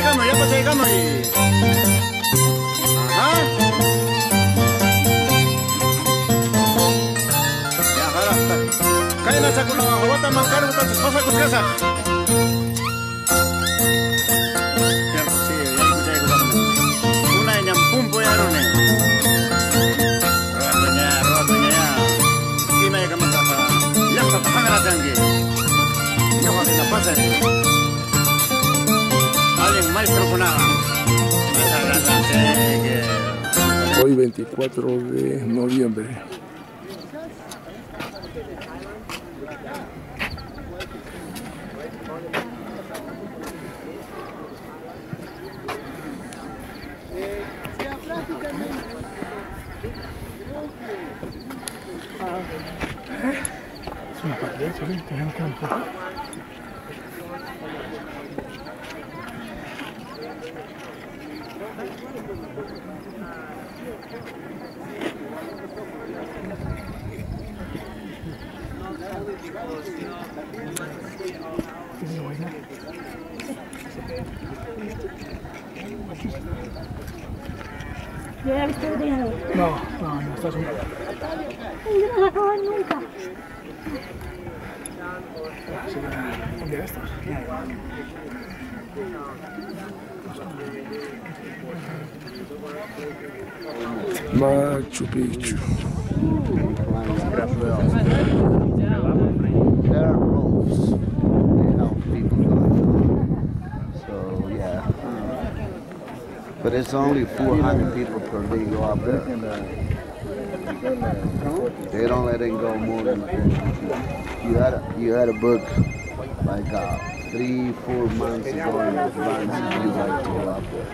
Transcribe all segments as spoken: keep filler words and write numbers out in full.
llegamos, ya pues llegamos y... Ajá. Ya, ahora está. Caen a sacar una bota más caro, entonces pasa con casa. Una de ñampumpo ya no ne. Rotonya, rotonya. Kina ya kamata pa. Ya está tajanga la sangre. No va a la pasa. Alguien maestro con nada. Hoy veinticuatro de noviembre. Es una partida, ¿sí? Tenemos campo. ¿Ya la viste venir? No, no, no, está sumado. Yo no la acabo nunca. ¿Dónde estás? Machu Picchu. There are roads. They help people going. So yeah. But it's only four hundred people per day go up there. They don't let it go more than you had a, you had a book like uh, three, four months ago in advance if you like to go up there.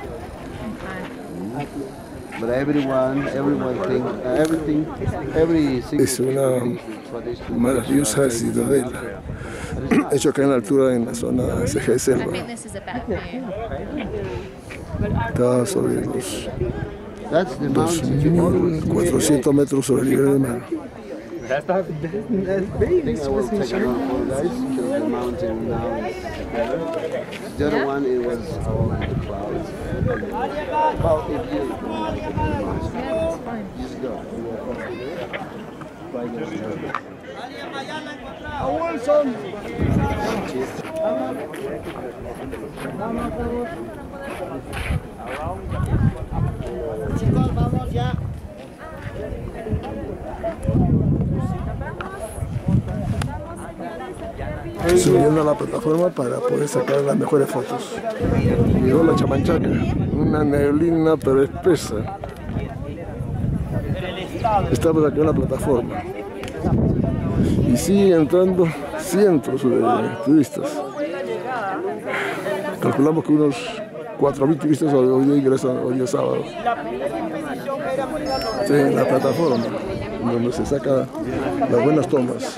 Mm-hmm. But everyone, everyone thinks, uh, everything, every Es una maravillosa ciudadela, hecho acá en la altura en la zona ceja de selva. Está sobre los dos mil cuatrocientos metros sobre el nivel del mar. That's that's big. I think I will take another photo, guys, because the mountain now is better. The other one, it was all in the clouds. Well, if you just go. Chicos, vamos ya. Subiendo a la plataforma para poder sacar las mejores fotos. Llegó la Chamanchaca, una neblina pero espesa. Estamos aquí en la plataforma y siguen entrando cientos de turistas. Calculamos que unos cuatro mil turistas hoy día ingresan, hoy día sábado. Sí, en la plataforma, donde se saca las buenas tomas.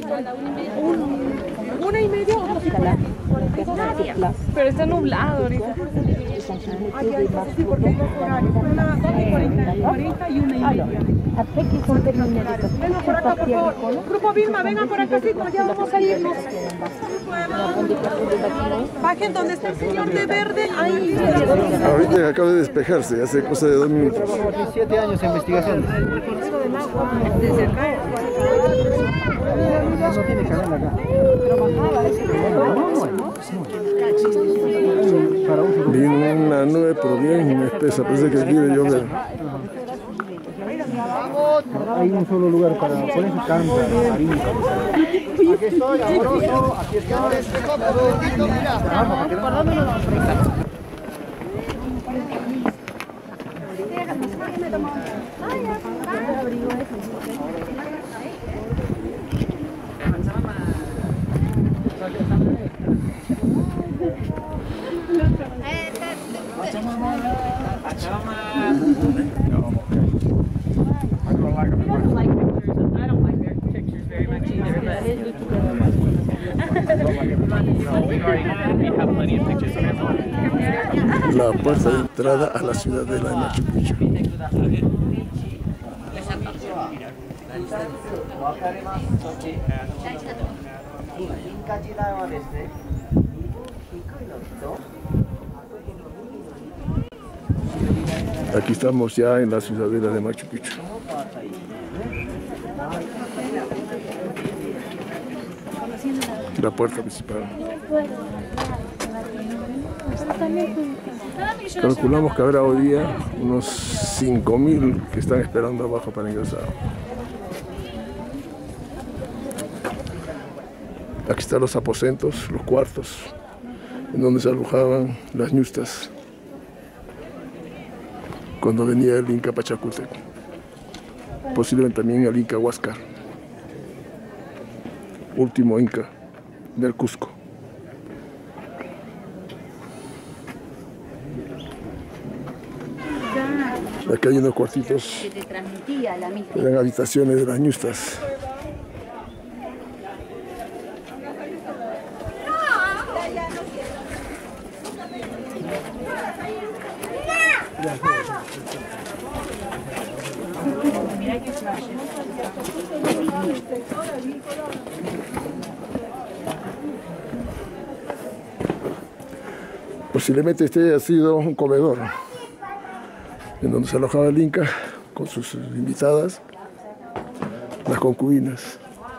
Una y media o dos. Pero está nublado ahorita. Sí, porque hay dos horarios. Una cuarenta y una y media. Vengan por acá, por favor. Grupo Vilma, vengan por acá, sí, ya vamos a irnos. Bajen donde está el señor de verde. Ahí. Ahorita acaba de despejarse, hace cosa de dos minutos. diecisiete años de investigación. Desde acá. No tiene canal acá. Viene una nube pero bien espesa, parece que quiere llover. Hay un solo lugar para poner su canta, harina. Aquí estoy, amoroso, aquí estoy. La puerta de entrada a la ciudadela de Machu Picchu. Aquí estamos ya en la ciudadela de Machu Picchu. La puerta principal. Calculamos que habrá hoy día unos cinco mil que están esperando abajo para ingresar. Aquí están los aposentos, los cuartos, en donde se alojaban las ñustas cuando venía el Inca Pachacútec, posiblemente también el Inca Huáscar, último Inca del Cusco. Aquí hay unos cuartitos, eran habitaciones de las ñustas. Posiblemente este haya sido un comedor en donde se alojaba el Inca con sus invitadas, las concubinas.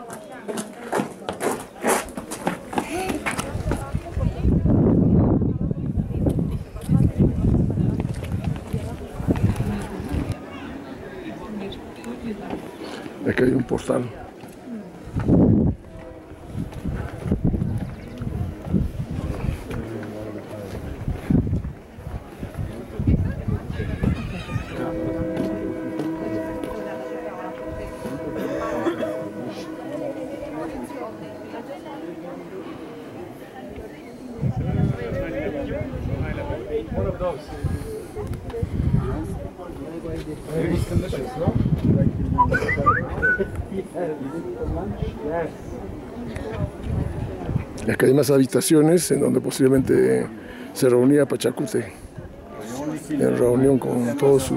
Aquí hay un portal. One of those. Very delicious, no? Y acá hay más habitaciones en donde posiblemente se reunía Pachacútec en reunión con todo su...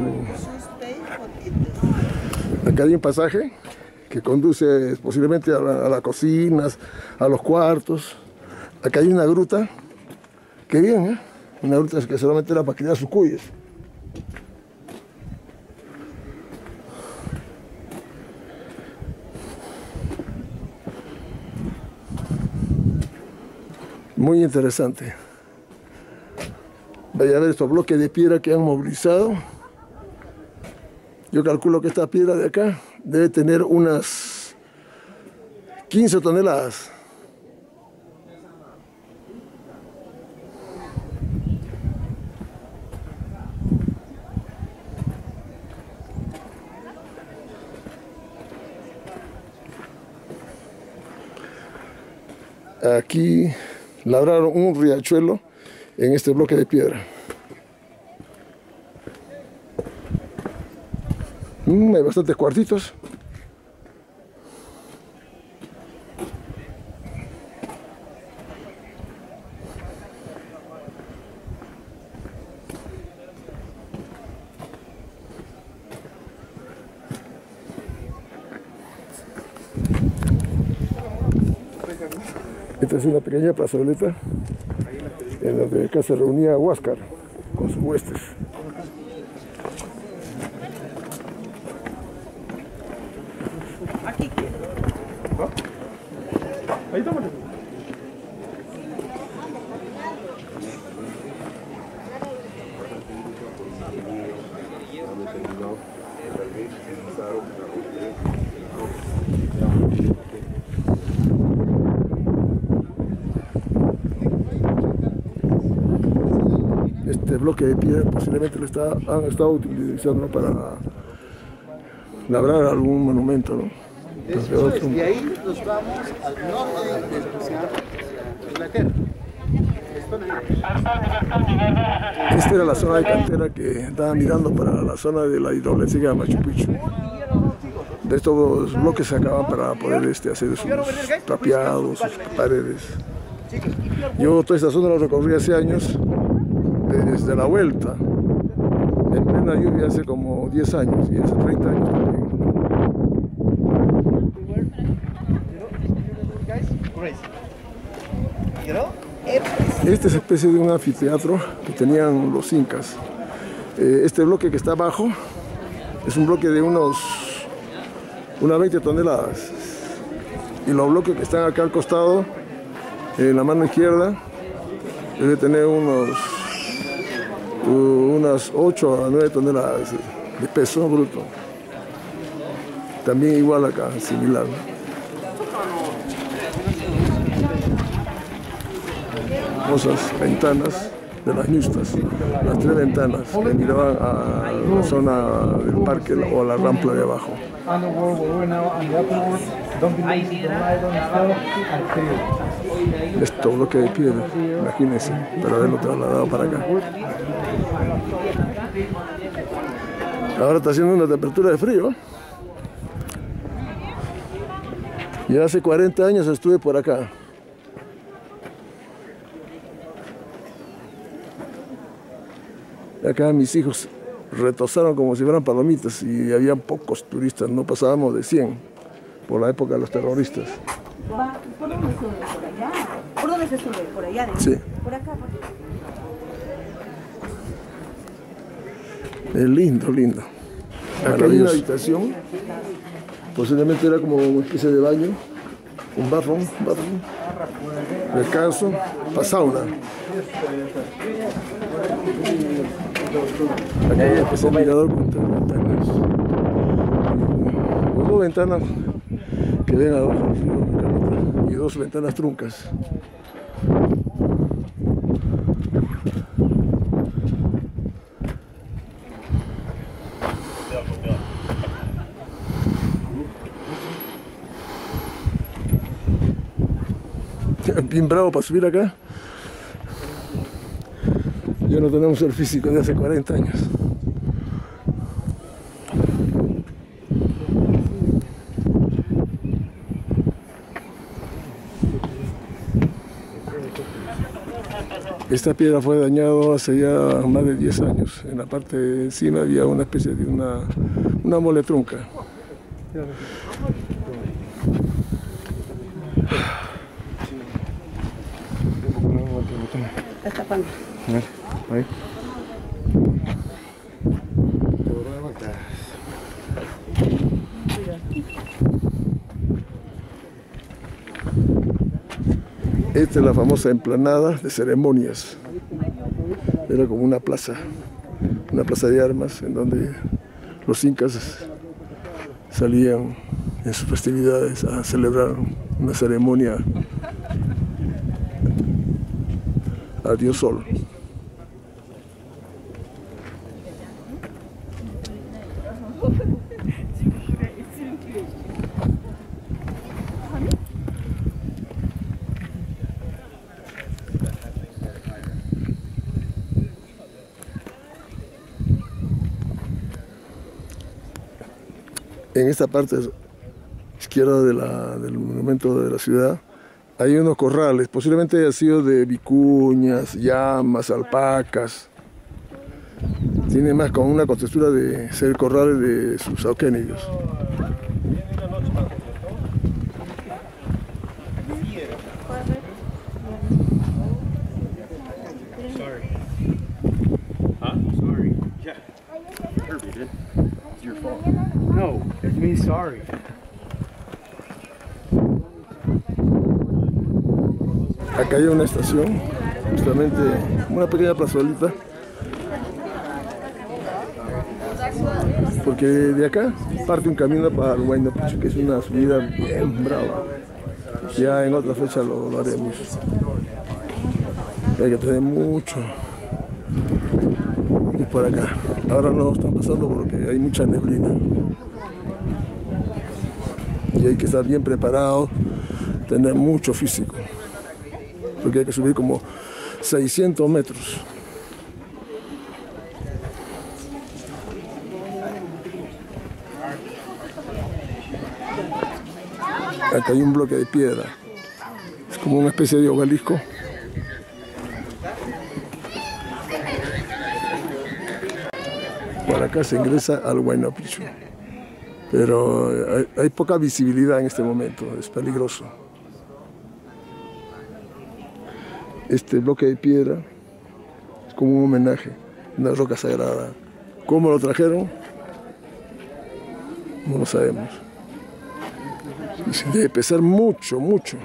Acá hay un pasaje que conduce posiblemente a, la, a las cocinas, a los cuartos. Acá hay una gruta, qué bien, ¿eh? Una gruta que solamente era para criar sus cuyes. Muy interesante. Vaya a ver estos bloques de piedra que han movilizado. Yo calculo que esta piedra de acá debe tener unas quince toneladas. Aquí labraron un riachuelo en este bloque de piedra. Mm, hay bastantes cuartitos. Esta es una pequeña plazoleta en donde acá se reunía Huáscar con sus huestes. Aquí. Ahí está. Este bloque de piedra posiblemente lo está, han estado utilizando para labrar algún monumento, ¿no? Después de ahí nos vamos al norte de Inglaterra. Esta era la zona de cantera que estaba mirando para la zona de la hidroeléctrica de Machu Picchu. De estos bloques se acaban para poder este, hacer sus tapiados, sus paredes. Yo toda esta zona la recorrí hace años, desde la vuelta, en plena lluvia hace como diez años y hace treinta años también. Esta es especie de un anfiteatro que tenían los incas Eh, este bloque que está abajo es un bloque de unos unas veinte toneladas. Y los bloques que están acá al costado, en la mano izquierda, debe tener unos uh, unas ocho a nueve toneladas de peso bruto. También igual acá, similar. Hermosas ventanas de las ñustas, las tres ventanas que miraban a la zona del parque o a la rampa de abajo. Esto bloque de piedra, imagínense, pero haberlo trasladado para acá. Ahora está haciendo una temperatura de frío. Ya hace cuarenta años estuve por acá. Acá mis hijos retozaron como si fueran palomitas y había pocos turistas, no pasábamos de cien por la época de los terroristas. ¿Por dónde se sube? ¿Por allá? ¿Por dónde se sube? ¿Por allá? ¿De Sí. ¿Por acá? ¿Por acá? Es lindo, lindo. Acá hay una habitación, posiblemente era como una especie de baño, un bathroom, bathroom, descanso, para sauna. Aquí hay una especie de mirador con tres ventanas. Con dos ventanas que ven abajo y dos ventanas truncas. Bien bravo para subir acá. Ya no tenemos el físico de hace cuarenta años. Esta piedra fue dañada hace ya más de diez años. En la parte de encima había una especie de una, una mole trunca. Está tapando. Ahí. Esta es la famosa emplanada de ceremonias. Era como una plaza, una plaza de armas en donde los incas salían en sus festividades a celebrar una ceremonia a Dios Sol. En esta parte izquierda de la, del monumento de la ciudad hay unos corrales, posiblemente haya sido de vicuñas, llamas, alpacas. Tiene más como una contextura de ser corrales de sus auquénicos. No, it's me sorry. Acá hay una estación, justamente una pequeña plazolita, porque de acá parte un camino para el Huayna Picchu, que es una subida bien brava. Ya en otra fecha lo, lo haremos. Hay que tener mucho y por acá. Ahora no están pasando porque hay mucha neblina y hay que estar bien preparado, tener mucho físico, porque hay que subir como seiscientos metros. Acá hay un bloque de piedra, es como una especie de obelisco. Por acá se ingresa al Huayna Picchu, pero hay, hay poca visibilidad en este momento, es peligroso. Este bloque de piedra es como un homenaje una roca sagrada. ¿Cómo lo trajeron? No lo sabemos. Debe pesar mucho, mucho.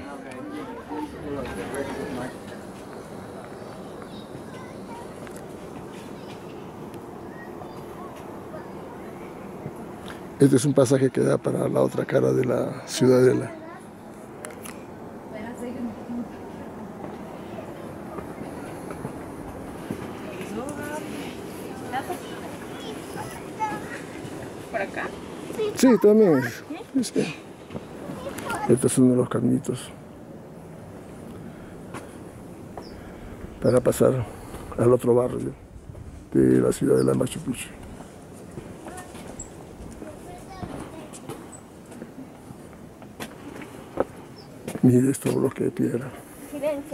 Este es un pasaje que da para la otra cara de la ciudadela. ¿Por acá? Sí, también. Sí. Este es uno de los caminitos para pasar al otro barrio de la ciudad de la Machu Picchu. Mire estos bloques de piedra. Silencio.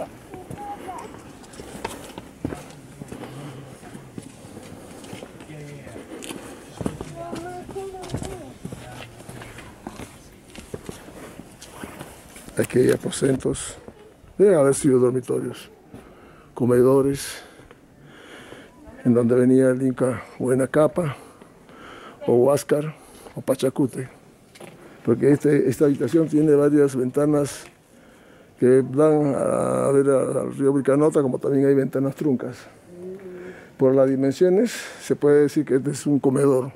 Aquí hay aposentos, deben haber sido dormitorios, comedores, en donde venía el Inca Huayna Cápac, o Huáscar, o Pachacute, porque este, esta habitación tiene varias ventanas que dan a ver al río Vilcanota, como también hay ventanas truncas. Por las dimensiones se puede decir que este es un comedor.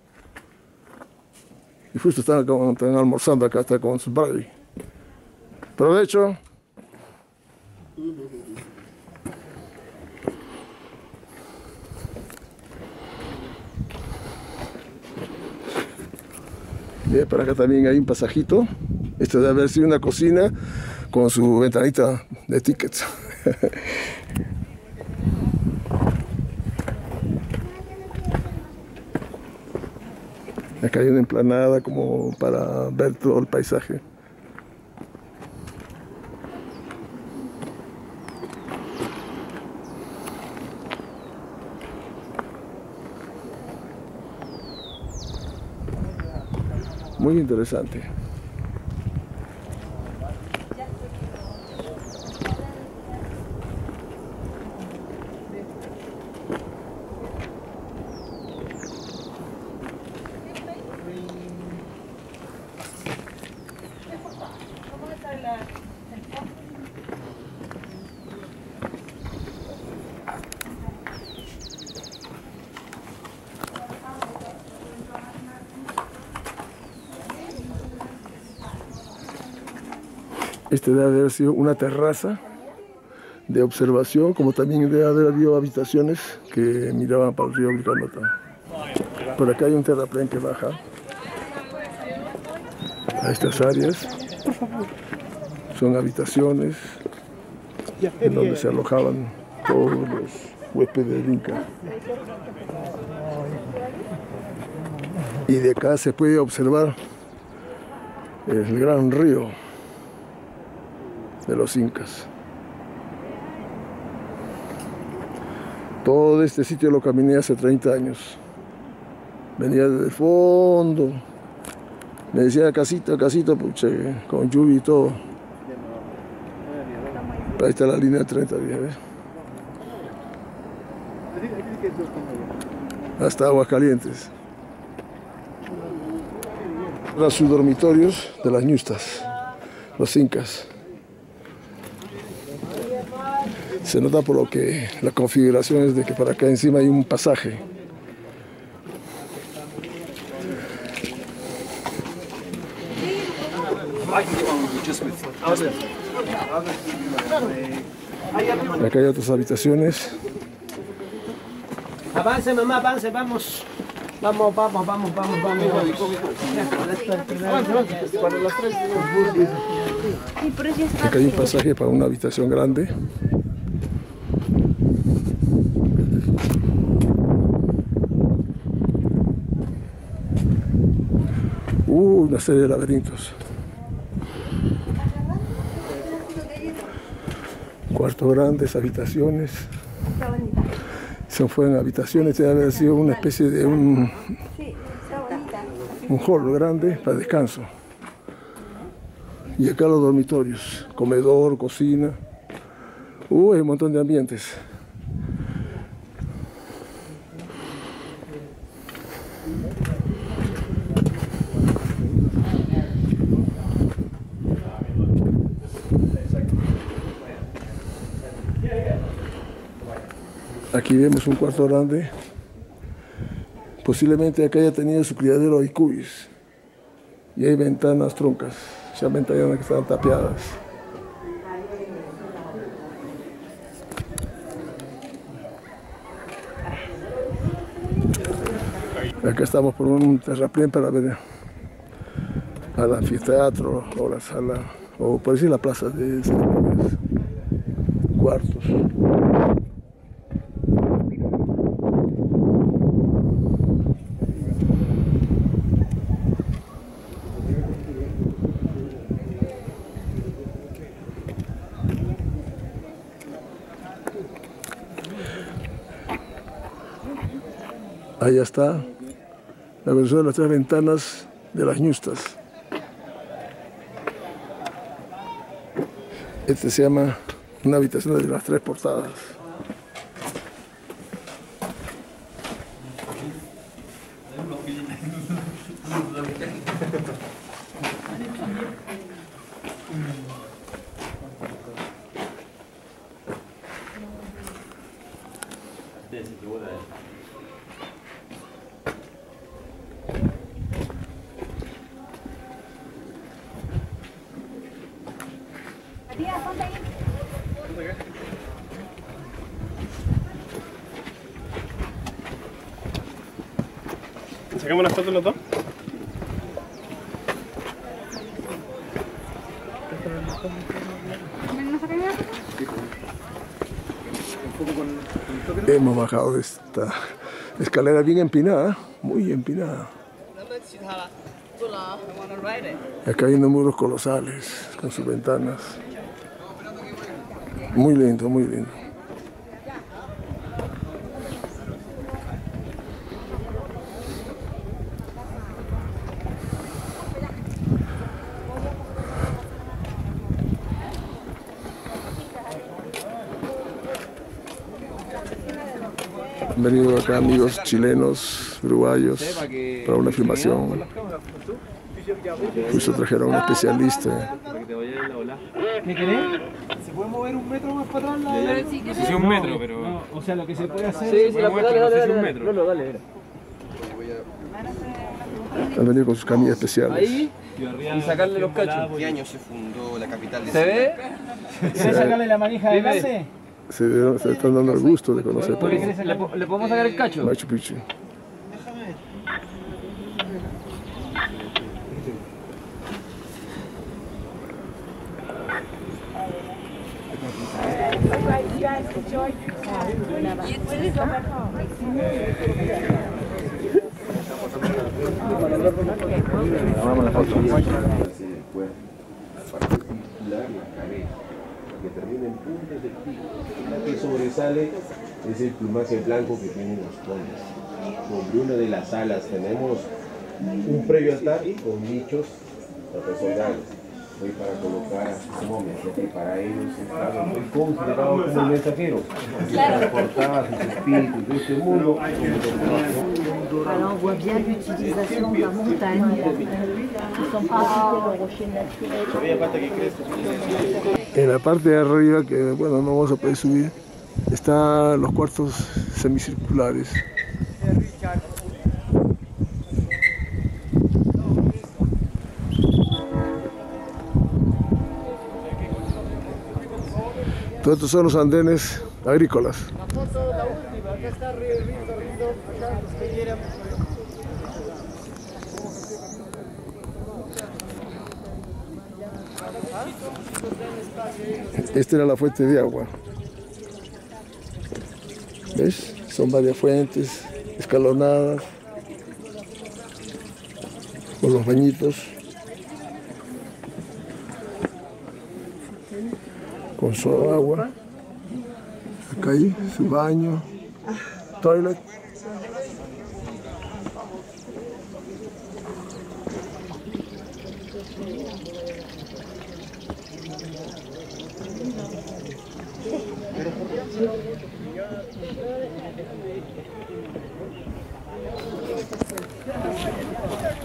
Y justo están, están almorzando acá, está con su braille. Provecho. Y para acá también hay un pasajito. Esto debe haber sido una cocina con su ventanita de tickets. Acá hay una emplanada como para ver todo el paisaje. Muy interesante. Este debe haber sido una terraza de observación, como también debe haber habido habitaciones que miraban para el río Vilcanota. Por acá hay un terraplén que baja a estas áreas. Son habitaciones en donde se alojaban todos los huéspedes del Inca. Y de acá se puede observar el gran río de los incas. Todo este sitio lo caminé hace treinta años. Venía desde el fondo. Me decía casita, casita, pucha, con lluvia y todo. Ahí está la línea treinta, ¿ves? Hasta Aguascalientes. Eran sus dormitorios de las ñustas, los incas. Se nota por lo que la configuración es de que para acá encima hay un pasaje. Acá hay otras habitaciones. Avance, mamá, avance, vamos. Vamos, vamos, vamos, vamos, vamos. Acá hay un pasaje para una habitación grande. Uh, una serie de laberintos. Cuartos grandes, habitaciones. Se fueron habitaciones, debe haber sido una especie de un, un hall grande para descanso. Y acá los dormitorios, comedor, cocina. Uh, hay un montón de ambientes. Aquí vemos un cuarto grande. Posiblemente acá haya tenido su criadero de cubis. Y hay ventanas truncas, ya ventanas que están tapiadas. Acá estamos por un terraplén para ver al anfiteatro o la sala, o por decir la plaza de ceremonias, cuartos. Allá está la versión de las tres ventanas de las ñustas. Este se llama una habitación de las tres portadas. ¿Sacamos las fotos los dos? Hemos bajado de esta escalera bien empinada, muy empinada. Acá hay unos muros colosales con sus ventanas. Muy lindo, muy lindo. Han venido acá amigos chilenos, uruguayos, para una filmación. Justo trajeron a un especialista. ¿Me querés? ¿Se puede mover un metro más para atrás? Sí, sí, un metro, pero... No, o sea, lo que se puede hacer... Sí, sí, la puede hacer, no sé si un metro. No, no, dale, dale. Han venido con sus camillas especiales. Ahí, y sacarle los cachos. ¿Qué año se fundó la capital de ¿Se ve? ¿Quieres sacarle la manija de Dime. adelante? Se, se están dando el gusto de conocer por ¿Le, le podemos sacar el cacho? Machu Picchu. Vamos a la foto. Que termina en puntas del pico. La que sobresale es el plumaje blanco que tienen los condes. Sobre una de las alas tenemos un previo altar con nichos trapezoidales. Hoy para colocar a sus momias, ya que para ellos estaba muy considerado como el mensajero. Transportaba sus espíritus de este mundo. Alors on voit bien l'utilisation de la montagne. Ils sont pas des rochers naturels. En la parte de arriba, que bueno, no vamos a poder subir, están los cuartos semicirculares. Todos estos son los andenes agrícolas. La foto, la última, acá está Río, Río, Río, acá, usted quiera. Esta era la fuente de agua. ¿Ves? Son varias fuentes escalonadas con los bañitos, con su agua. Acá hay su baño, toilet.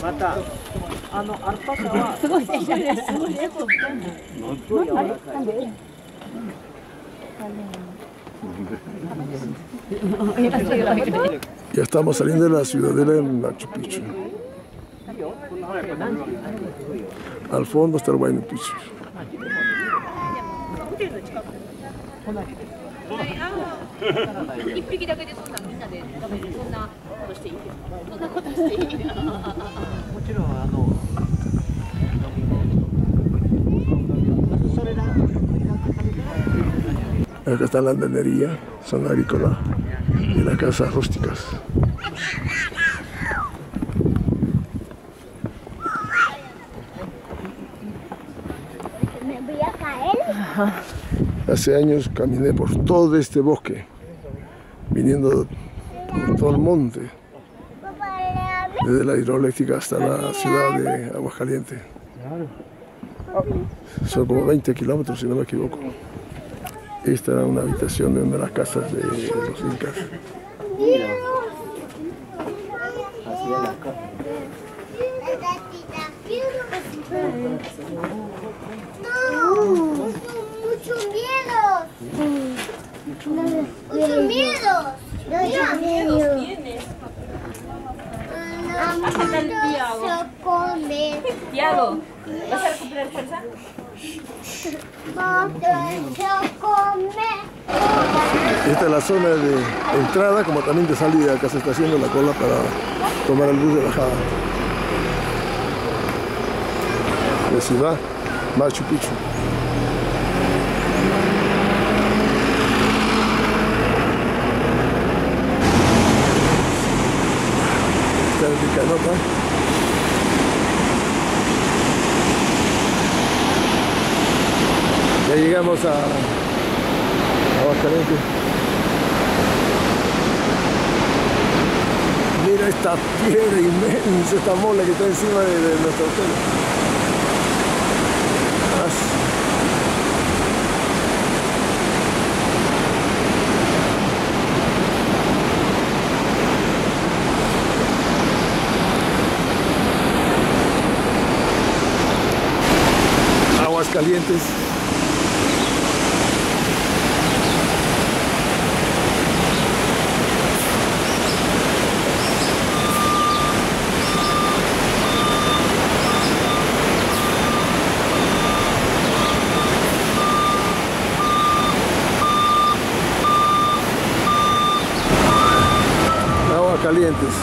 またあのアルパカはすごいですね。すごいです。あれなんで？ Ya estamos saliendo de la ciudadela en Machu Picchu. Al fondo está el Huayna Picchu. Acá está la andanería, zona agrícola y las casas rústicas. Me voy a caer. Hace años caminé por todo este bosque, viniendo por todo el monte, desde la hidroeléctrica hasta la ciudad de Aguascalientes. Son como veinte kilómetros, si no me equivoco. Esta era una habitación de una de las casas de los incas. No, muchos miedos. Muchos miedos. Mira, se come. Tiago, ¿vas a recuperar fuerza? Esta es la zona de entrada como también de salida. Acá se está haciendo la cola para tomar el bus de bajada. La ciudad Machu Picchu. Está en Vilcanota. Ya llegamos a Aguascalientes. Mira esta piedra inmensa, esta mola que está encima de, de nuestro hotel. Aguascalientes. Aguascalientes.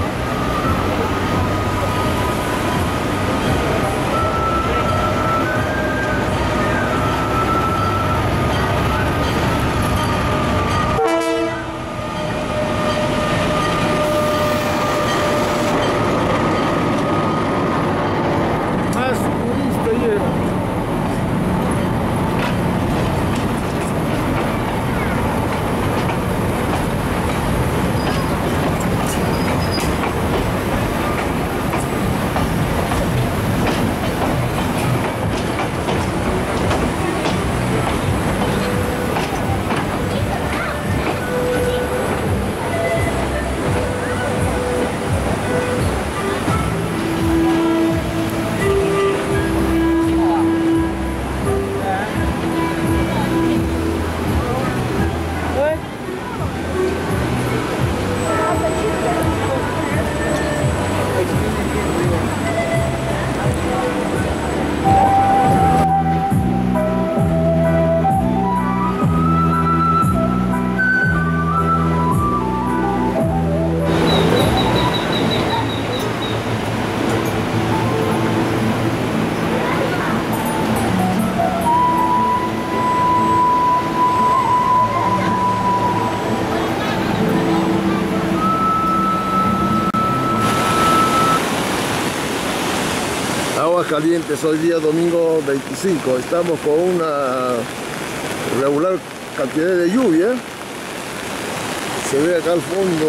Aguascalientes, hoy día domingo veinticinco, estamos con una regular cantidad de lluvia. Se ve acá al fondo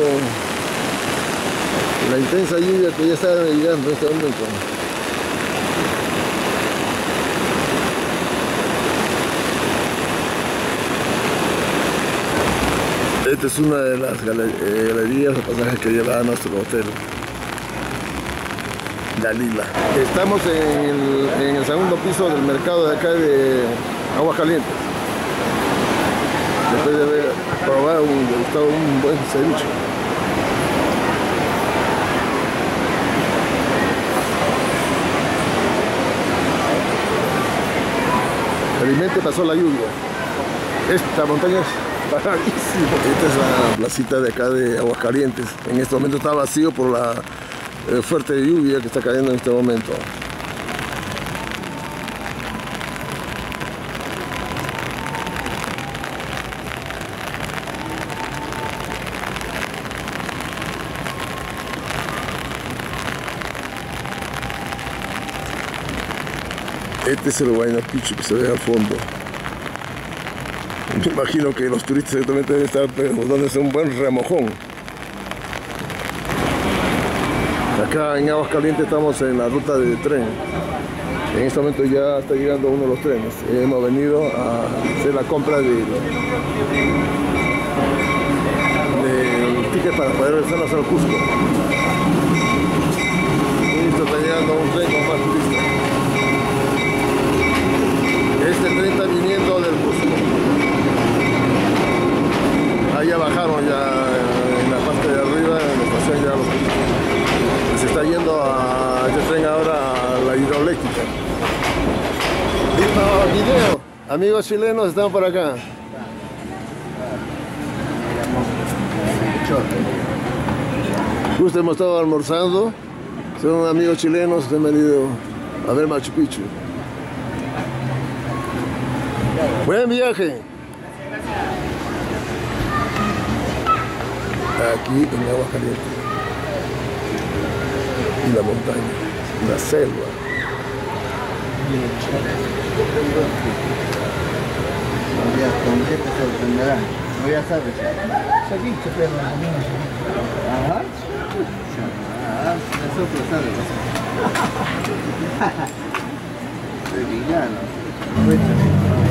la intensa lluvia que ya está llegando en este momento. Esta es una de las galerías o pasajes que lleva a nuestro hotel. La Lila. Estamos en el, en el segundo piso del mercado de acá de Aguascalientes. Después de haber probado un, un buen ceviche. Felizmente pasó la lluvia. Esta montaña es paradísima. Esta es la placita de acá de Aguascalientes. En este momento está vacío por la eh, fuerte lluvia que está cayendo en este momento. Este es el Huayna Picchu que se ve al fondo. Me imagino que los turistas también deben estar dándose un buen remojón. Acá en Aguascalientes estamos en la ruta de tren. En este momento ya está llegando uno de los trenes. Hemos venido a hacer la compra de, de tickets para poder regresarnos al Cusco. Y esto está llegando un tren con más turistas. Este tren está viniendo del Cusco. Allá bajaron ya en la parte de arriba, en la estación ya los turistas. Se está yendo a este tren ahora a la hidroeléctrica. Video, amigos chilenos están por acá. Justo hemos estado almorzando. Son amigos chilenos que han venido a ver Machu Picchu. Buen viaje. Aquí en Aguascalientes. Y la montaña, la selva. Un día con qué te sorprenderá. No ya sabes. Ceviche, pero Ajá. Ah, nosotros sabes. Sevillano.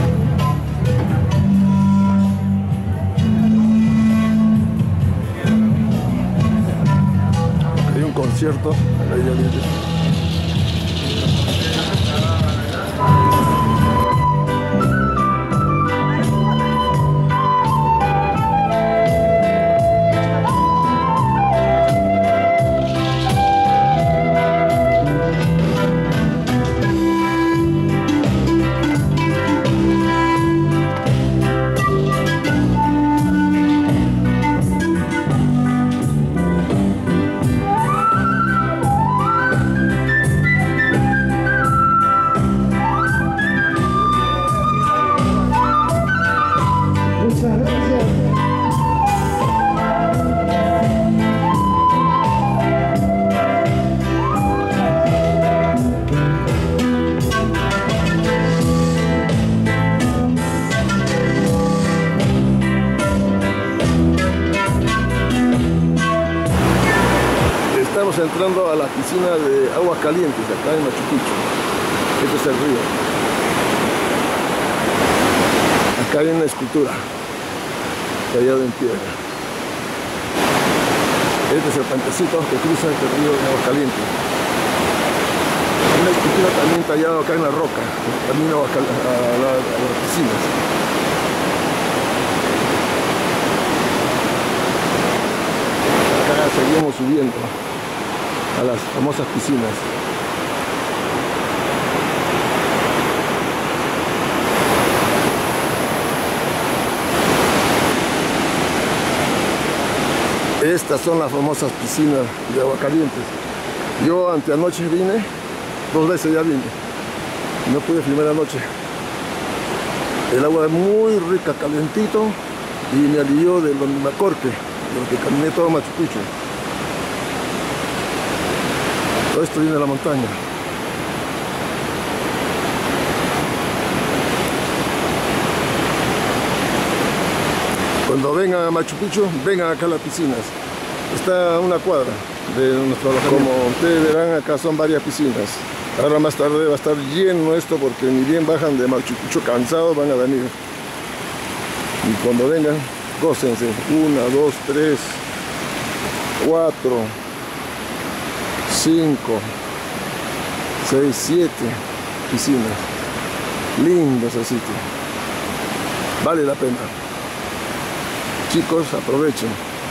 Hay un concierto al aire libre. Estamos entrando a la piscina de aguas calientes acá en Machu Picchu. Este es el río. Acá hay una escultura tallada en piedra. Este es el puentecito que cruza este río de Aguascalientes. Una escultura también tallada acá en la roca, camino a, a, a, a las piscinas. Acá seguimos subiendo a las famosas piscinas. Estas son las famosas piscinas de Aguascalientes. Yo anteanoche vine, dos veces ya vine. No pude filmar anoche. El agua es muy rica, calentito, y me alivió de lo macorque, de lo que caminé todo Machu Picchu. Todo esto viene de la montaña. Cuando vengan a Machu Picchu, vengan acá a las piscinas. Está a una cuadra de nuestro alojamiento. Como ustedes verán, acá son varias piscinas. Ahora más tarde va a estar lleno esto porque ni bien bajan de Machu Picchu cansados van a venir. Y cuando vengan, gócense. Una, dos, tres, cuatro, cinco, seis, siete piscinas. Lindo ese sitio. Vale la pena. Chicos, aprovechen.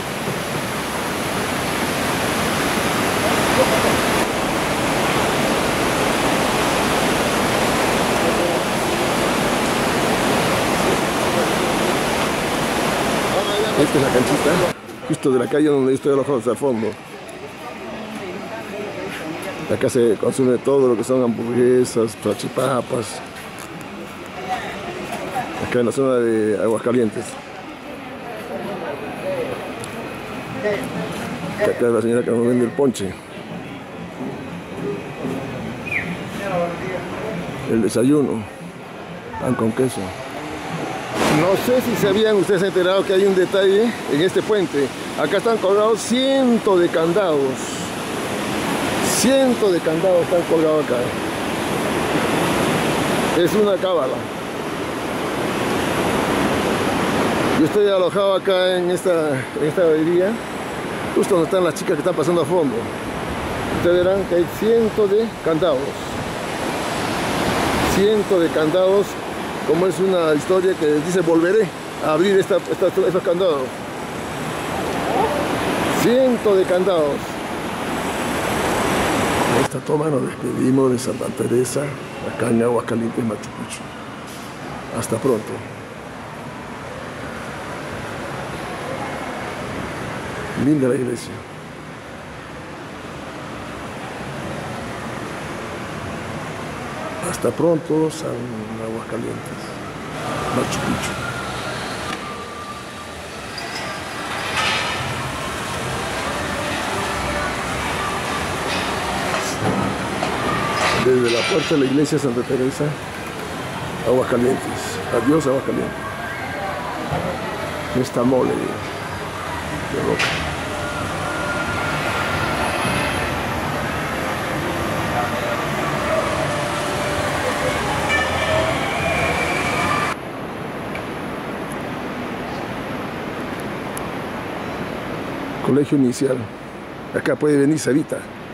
Esta es la canchita, justo de la calle donde yo estoy alojado, hasta el fondo. Acá se consume todo lo que son hamburguesas, salchipapas. Acá en la zona de Aguascalientes. Acá es la señora que nos vende el ponche. El desayuno, pan con queso. No sé si se habían ustedes enterado que hay un detalle en este puente. Acá están colgados cientos de candados. Cientos de candados están colgados acá. Es una cábala. Yo estoy alojado acá en esta, en esta galería, justo donde están las chicas que están pasando a fondo. Ustedes verán que hay cientos de candados. Cientos de candados. Como es una historia que dice volveré a abrir esta, esta, estos candados. Cientos de candados. En esta toma nos despedimos de Santa Teresa, acá en Aguascalientes, Machu Picchu. Hasta pronto. Linda la iglesia. Hasta pronto, San Aguascalientes, Machu Picchu. Desde la puerta de la iglesia Santa Teresa, Aguascalientes. Adiós, Aguascalientes. Esta mole de roca. Colegio Inicial. Acá puede venir Sarita.